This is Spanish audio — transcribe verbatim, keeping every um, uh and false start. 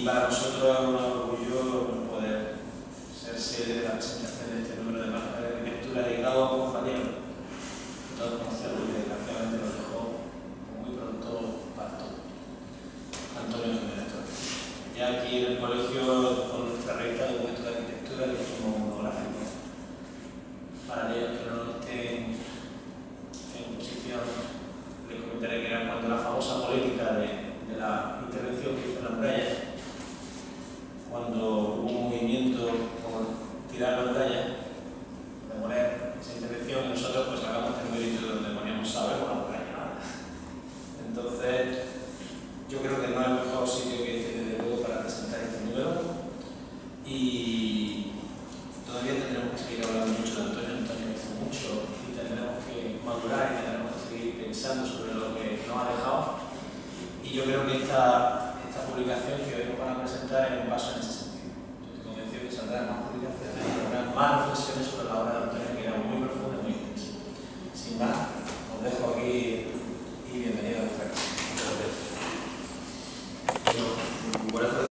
Y para nosotros es un orgullo poder ser sede de la presentación de este número de marcas de arquitectura dedicado a un compañero que todos conocemos y que desgraciadamente nos dejó muy pronto parto, Antonio Jiménez Torres. Ya aquí en el colegio, con nuestra revista de documentos de arquitectura, le hicimos un monográfico. Para aquellos que no estén en posición, les comentaré que era cuando la famosa política de, de la intervención que hizo en la muralla, cuando hubo un movimiento por tirar la muralla, demoler esa intervención, y nosotros pues sacamos este numerito donde poníamos saber con la muralla. Entonces, yo creo que no es el mejor sitio que este, desde luego, para presentar este número. Y todavía tendremos que seguir hablando mucho de Antonio. Antonio hizo mucho y tendremos que madurar y tendremos que seguir pensando sobre lo que nos ha dejado. Y yo creo que esta, esta publicación que hoy nos van a presentar es un paso en ese sentido. Yo estoy convencido que saldrán más publicaciones y habrá más reflexiones sobre la obra de Antonio, que era un